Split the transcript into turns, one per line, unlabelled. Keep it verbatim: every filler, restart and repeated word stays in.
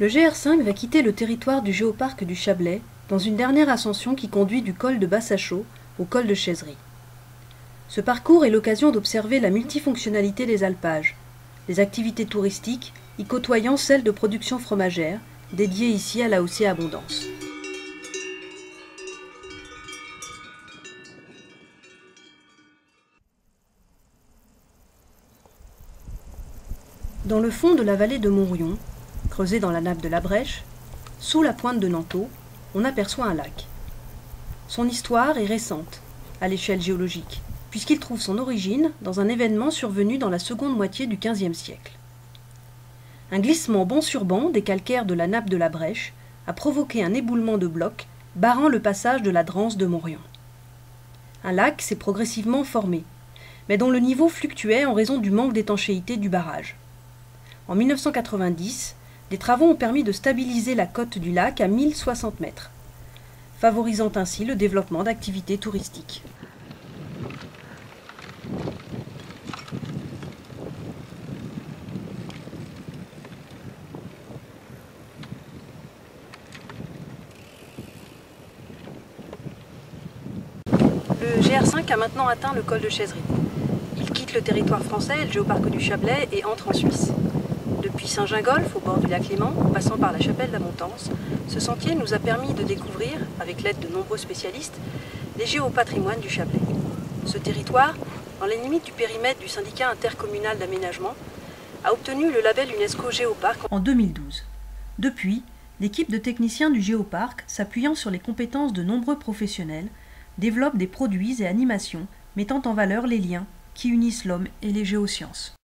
Le G R cinq va quitter le territoire du géoparc du Chablais dans une dernière ascension qui conduit du col de Bassachaux au col de Chaiserie. Ce parcours est l'occasion d'observer la multifonctionnalité des alpages, les activités touristiques y côtoyant celles de production fromagère, dédiées ici à la haussier abondance. Dans le fond de la vallée de Montrion, creusée dans la nappe de la Brèche, sous la pointe de Nanteau, on aperçoit un lac. Son histoire est récente, à l'échelle géologique, puisqu'il trouve son origine dans un événement survenu dans la seconde moitié du quinzième siècle. Un glissement banc sur banc des calcaires de la nappe de la Brèche a provoqué un éboulement de blocs barrant le passage de la Drance de Montrion. Un lac s'est progressivement formé, mais dont le niveau fluctuait en raison du manque d'étanchéité du barrage. En mille neuf cent quatre-vingt-dix, des travaux ont permis de stabiliser la côte du lac à mille soixante mètres, favorisant ainsi le développement d'activités touristiques. Le G R cinq a maintenant atteint le col de Chaiserie. Il quitte le territoire français, le géoparc du Chablais, et entre en Suisse. Depuis Saint-Gingolph, au bord du lac Léman, en passant par la chapelle d'Amontance, ce sentier nous a permis de découvrir, avec l'aide de nombreux spécialistes, les géopatrimoines du Chablais. Ce territoire, dans les limites du périmètre du syndicat intercommunal d'aménagement, a obtenu le label UNESCO Géoparc en deux mille douze. Depuis, l'équipe de techniciens du Géoparc, s'appuyant sur les compétences de nombreux professionnels, développe des produits et animations mettant en valeur les liens qui unissent l'homme et les géosciences.